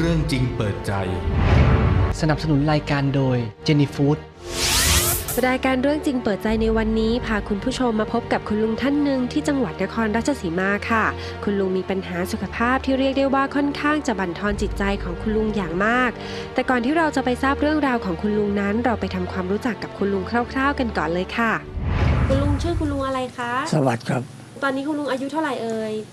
เรื่องจริงเปิดใจสนับสนุนรายการโดยเจนี่ฟู้ดรายการเรื่องจริงเปิดใจในวันนี้พาคุณผู้ชมมาพบกับคุณลุงท่านหนึ่งที่จังหวัดนครราชสีมาค่ะคุณลุงมีปัญหาสุขภาพที่เรียกได้ว่าค่อนข้างจะบั่นทอนจิตใจของคุณลุงอย่างมากแต่ก่อนที่เราจะไปทราบเรื่องราวของคุณลุงนั้นเราไปทำความรู้จักกับคุณลุงคร่าวๆกันก่อนเลยค่ะคุณลุงชื่อคุณลุงอะไรคะสวัสดีครับตอนนี้คุณลุงอายุเท่าไหร่เอ่ย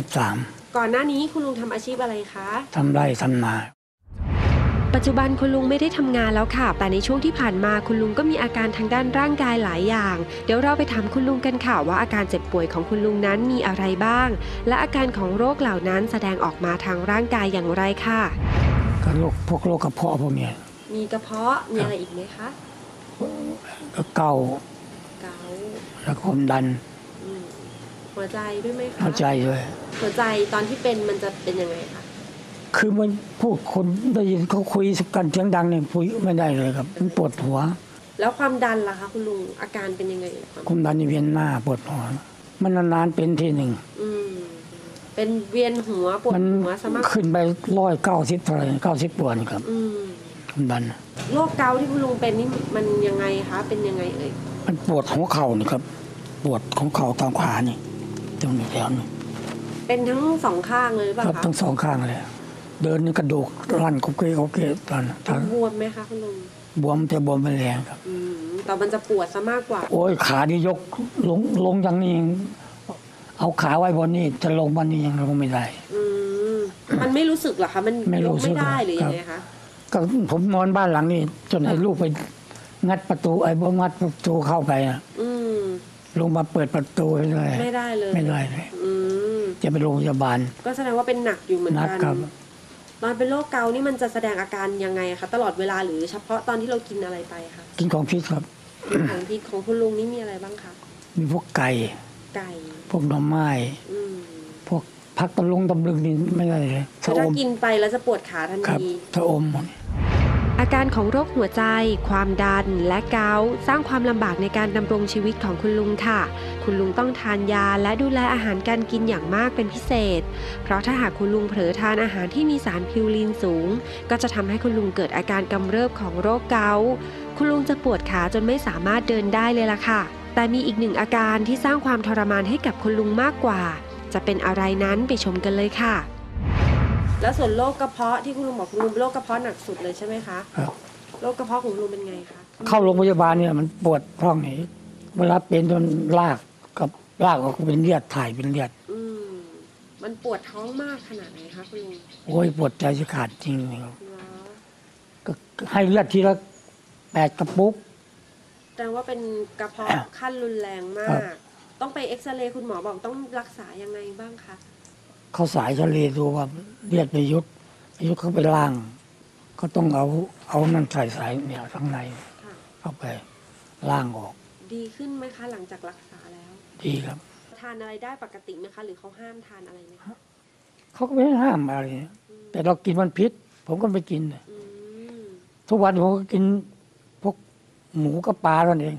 73 ก่อนหน้านี้คุณลุงทำอาชีพอะไรคะทำไร่ทำนาปัจจุบันคุณลุงไม่ได้ทำงานแล้วค่ะแต่ในช่วงที่ผ่านมาคุณลุงก็มีอาการทางด้านร่างกายหลายอย่างเดี๋ยวเราไปถามคุณลุงกันค่ะว่าอาการเจ็บป่วยของคุณลุงนั้นมีอะไรบ้างและอาการของโรคเหล่านั้นแสดงออกมาทางร่างกายอย่างไรค่ะก็พวกโรคกระเพาะพวกนี้มีกระเพาะมีอะไรอีกไหมคะเกาแล้วความดันหัวใจด้วยไหมคะหัวใจด้วยหัวใจตอนที่เป็นมันจะเป็นยังไงคะคือมันพูดคนได้ยินเขาคุยกันเสียงดังเนี่ยคุยไม่ได้เลยครับมันปวดหัวแล้วความดันล่ะคะคุณลุงอาการเป็นยังไงความดันนี่เวียนหน้าปวดหัวมันนานๆเป็นทีหนึ่งเป็นเวียนหัวปวดหัวสมากขึ้นไป190เท่าไหร่90ปวดครับความดันโรคเกาต์ที่คุณลุงเป็นนี่มันยังไงคะเป็นยังไงเอ่ยมันปวดหัวเข่านี่ครับปวดของเข่าทางขวานี่ตรงนี้แถวนี้เป็นทั้งสองข้างเลยป่ะคะครับทั้งสองข้างเลยเดินกระดูกรั่นโอเคตอนบวมไหมคะคุณลุงบวมแต่บวมไม่แรงครับแต่มันจะปวดซะมากกว่าโอ้ยขานี่ยกลงอย่างนี้เอาขาไว้บนนี้จะลงบนนี้ยังลงไม่ได้มันไม่รู้สึกหรอคะมันยกไม่ได้หรือยังไงคะก็ผมนอนบ้านหลังนี้จนให้ลูกไปงัดประตูงัดประตูเข้าไปอ่ะลงมาเปิดประตูให้เลยไม่ได้เลยจะไปโรงพยาบาลก็แสดงว่าเป็นหนักอยู่เหมือนกันตอนเป็นโรคเกาต์นี่มันจะแสดงอาการยังไงคะตลอดเวลาหรือเฉพาะตอนที่เรากินอะไรไปคะกินของพิษครับของพิษของคุณลุงนี่มีอะไรบ้างคะมีพวกไก่พวกหน่อไม้พวกผักตำลึงนี่ไม่ได้เลยถ้ากินไปแล้วจะปวดขาทันทีชะอมอาการของโรคหัวใจความดันและเกาต์สร้างความลำบากในการดำรงชีวิตของคุณลุงค่ะคุณลุงต้องทานยาและดูแลอาหารการกินอย่างมากเป็นพิเศษเพราะถ้าหากคุณลุงเผลอทานอาหารที่มีสารพิวรีนสูงก็จะทำให้คุณลุงเกิดอาการกำเริบของโรคเกาต์คุณลุงจะปวดขาจนไม่สามารถเดินได้เลยล่ะค่ะแต่มีอีกหนึ่งอาการที่สร้างความทรมานให้กับคุณลุงมากกว่าจะเป็นอะไรนั้นไปชมกันเลยค่ะแล้วส่วนโรคกระเพาะที่คุณลุงบอกคุณลุงโรคกระเพาะหนักสุดเลยใช่ไหมคะครับโรคกระเพาะของลุงเป็นไงคะเข้าโรงพยาบาลเนี่ยมันปวดท้องนี้เวลาเป็นจนลากออกเป็นเลือดถ่ายเป็นเลือดมันปวดท้องมากขนาดไหนคะคุณลุงโอ้ยปวดใจจะขาดจริงเลยครับก็ให้เลือดทีละ8 กระปุกแต่ว่าเป็นกระเพาะขั้นรุนแรงมากต้องไปเอ็กซเรย์คุณหมอบอกต้องรักษายังไงบ้างคะเขาสายทะเลดูว่าเลือดไปยุดเข้าไปล่างก็ต้องเอานั่นใส่สายเนี่ยข้างในเข้าไปล่างออกดีขึ้นไหมคะหลังจากรักษาแล้วดีครับทานอะไรได้ปกติไหมคะหรือเขาห้ามทานอะไรไหมคะเขาก็ไม่ห้ามอะไรแต่เรากินมันพิษผมก็ไม่กินทุกวันผมก็กินพวกหมูกับปลานั่นเอง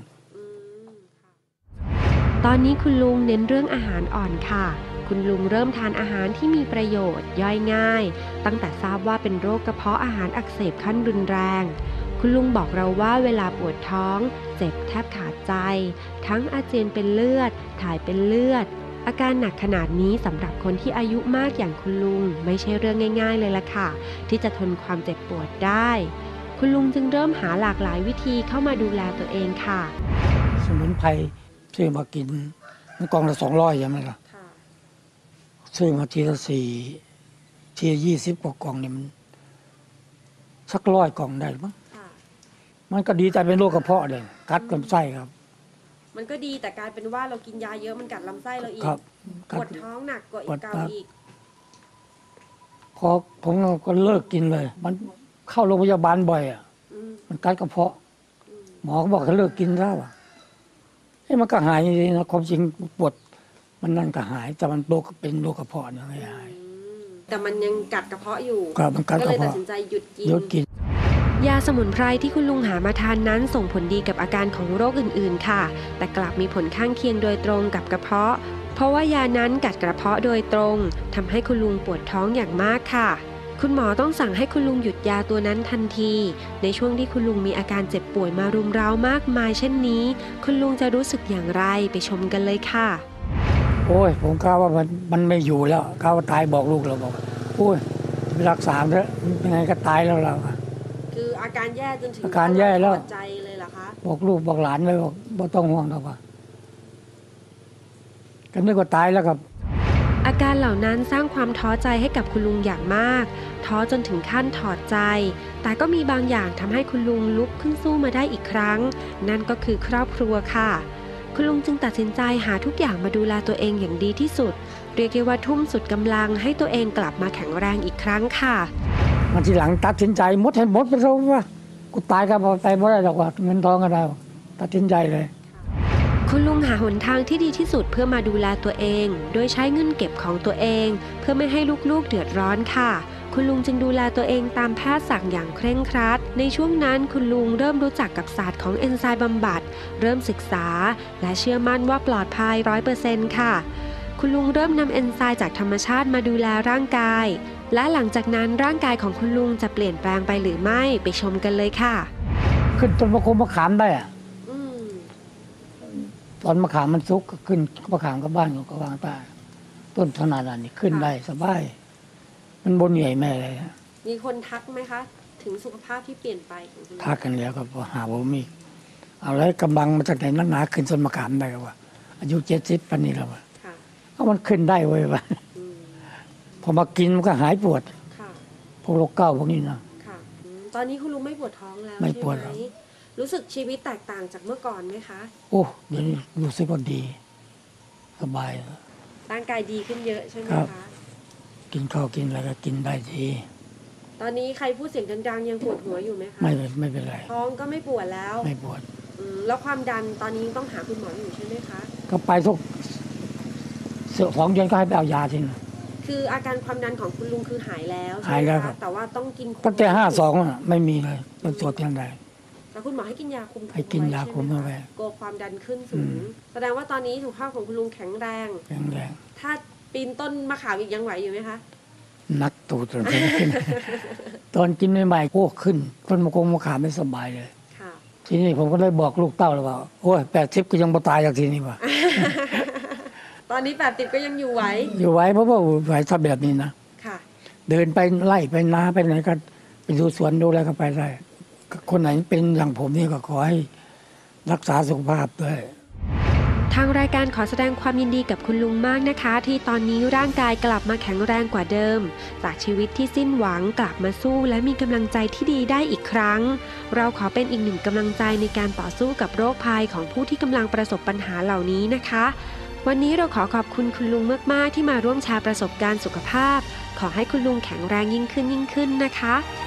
ตอนนี้คุณลุงเน้นเรื่องอาหารอ่อนค่ะคุณลุงเริ่มทานอาหารที่มีประโยชน์ย่อยง่ายตั้งแต่ทราบว่าเป็นโรคกระเพาะอาหารอักเสบขั้นรุนแรงคุณลุงบอกเราว่าเวลาปวดท้องเจ็บแทบขาดใจทั้งอาเจียนเป็นเลือดถ่ายเป็นเลือดอาการหนักขนาดนี้สำหรับคนที่อายุมากอย่างคุณลุงไม่ใช่เรื่องง่ายๆเลยล่ะค่ะที่จะทนความเจ็บปวดได้คุณลุงจึงเริ่มหาหลากหลายวิธีเข้ามาดูแลตัวเองค่ะสมุนไพรซื้อมากินมันกล่องละ200ใช่ไหมล่ะซื้อมาทีละ4ทีละ20 กว่ากล่องนี่มันสัก100 กล่องได้มั้งมันก็ดีแต่เป็นโรคกระเพาะเลยกัดลำไส้ครับมันก็ดีแต่กลายเป็นว่าเรากินยาเยอะมันกัดลำไส้เราอีกปวดท้องหนักกว่าอีกเกาอีกพอผมก็เลิกกินเลยมันเข้าโรงพยาบาลบ่อยอ่ะมันกัดกระเพาะหมอก็บอกให้เลิกกินแล้วมันก็หายจริงๆนะความจริงปวดมันนั่นก็หายแต่มันเป็นโรคกระเพาะเนี่ยไม่หายแต่มันยังกัดกระเพาะอยู่ก็เลยตัดสินใจหยุดกินยาสมุนไพรที่คุณลุงหามาทานนั้นส่งผลดีกับอาการของโรคอื่นๆค่ะแต่กลับมีผลข้างเคียงโดยตรงกับกระเพาะเพราะว่ายานั้นกัดกระเพาะโดยตรงทำให้คุณลุงปวดท้องอย่างมากค่ะคุณหมอต้องสั่งให้คุณลุงหยุดยาตัวนั้นทันทีในช่วงที่คุณลุงมีอาการเจ็บป่วยมารุมเร้ามากมายเช่นนี้คุณลุงจะรู้สึกอย่างไรไปชมกันเลยค่ะโอ้ยผมกล่าวว่ามันไม่อยู่แล้วกล่าวว่าตายบอกลูกเราบอกโอ้ยไปรักษาเถอะยังไงก็ตายแล้วเราคืออาการแย่จนถึงอาการแย่แล้วใจเลยเหรอคะบอกลูกบอกหลานเลยบอกบ่ต้องห่วงหรอกว่าก็นึกว่าตายแล้วครับอาการเหล่านั้นสร้างความท้อใจให้กับคุณลุงอย่างมากท้อจนถึงขั้นถอดใจแต่ก็มีบางอย่างทำให้คุณลุงลุกขึ้นสู้มาได้อีกครั้งนั่นก็คือครอบครัวค่ะคุณลุงจึงตัดสินใจหาทุกอย่างมาดูแลตัวเองอย่างดีที่สุดเรียกได้ว่าทุ่มสุดกำลังให้ตัวเองกลับมาแข็งแรงอีกครั้งค่ะมันทีหลังตัดสินใจหมดให้หมดไปซะว่ากูตายก็ไปไม่ได้หรอกว่าเงินทองก็ได้ตัดสินใจเลยคุณลุงหาหนทางที่ดีที่สุดเพื่อมาดูแลตัวเองโดยใช้เงินเก็บของตัวเองเพื่อไม่ให้ลูกๆเดือดร้อนค่ะคุณลุงจึงดูแลตัวเองตามแพทย์สั่งอย่างเคร่งครัดในช่วงนั้นคุณลุงเริ่มรู้จักกับศาสตร์ของเอนไซม์บำบัดเริ่มศึกษาและเชื่อมั่นว่าปลอดภัย 100% ค่ะคุณลุงเริ่มนำเอนไซม์จากธรรมชาติมาดูแลร่างกายและหลังจากนั้นร่างกายของคุณลุงจะเปลี่ยนแปลงไปหรือไม่ไปชมกันเลยค่ะขึ้นต้นมะขามได้อะตอนมะขามมันซุกก็ขึ้นมะขามกับบ้านก็วางใต้ต้นขนาดนั้นนี่ขึ้นได้สบายมันบนใหญ่แม่เลยมีคนทักไหมคะถึงสุขภาพที่เปลี่ยนไปทักกันแล้วก็หาว่ามีเอาแล้วกำบังมาจากไหนนักหนาขึ้นต้นมะขามได้วะอายุ70ปันนี้แล้ววะก็มันขึ้นได้เว้ยวะพอมากินมันก็หายปวดพวกโรคเก้าพวกนี้นะตอนนี้คุณลุงไม่ปวดท้องแล้วไม่ปวดรู้สึกชีวิตแตกต่างจากเมื่อก่อนไหมคะโอ้เดี๋ยวนี้รู้สึกว่าดีสบายร่างกายดีขึ้นเยอะใช่ไหมคะกินข้าวกินอะไรก็กินได้ดีตอนนี้ใครพูดเสียงดังๆยังปวดหัวอยู่ไหมคะไม่เป็นไรท้องก็ไม่ปวดแล้วไม่ปวดแล้วความดันตอนนี้ต้องหาคุณหมออยู่ใช่ไหมคะก็ไปทุก2 เดือนก็ให้ไปเอายาทีนึงคืออาการความดันของคุณลุงคือหายแล้วใช่ไหมคะแต่ว่าต้องกินตั้งแต่52ไม่มีเลยเป็นตัวเพียงใดแต่คุณหมอให้กินยาคุมให้กินยาคุมเอาไว้กลัวความดันขึ้นสูงแสดงว่าตอนนี้สุขภาพของคุณลุงแข็งแรงถ้าปีนต้นมะขามอีกยังไหวอยู่ไหมคะนักตูดตอนกินใหม่ๆโอ้ขึ้นต้นมะขามไม่สบายเลยทีนี้ผมก็เลยบอกลูกเต้าเลยว่าโอ้ย80ก็ยังบ่ตายจากทีนี้ว่ะตอนนี้80ก็ยังอยู่ไหวเพราะว่าไหวถ้าแบบนี้นะเดินไปไล่ไปนาไปไหนก็ไปดูสวนดูอะไรก็ไปได้คนไหนเป็นอย่างผมนี่ก็ขอให้รักษาสุขภาพด้วยทางรายการขอแสดงความยินดีกับคุณลุงมากนะคะที่ตอนนี้ร่างกายกลับมาแข็งแรงกว่าเดิมจากชีวิตที่สิ้นหวังกลับมาสู้และมีกำลังใจที่ดีได้อีกครั้งเราขอเป็นอีกหนึ่งกำลังใจในการต่อสู้กับโรคภัยของผู้ที่กำลังประสบปัญหาเหล่านี้นะคะวันนี้เราขอบคุณลุงมากๆที่มาร่วมแชร์ประสบการณ์สุขภาพขอให้คุณลุงแข็งแรงยิ่งขึ้นนะคะ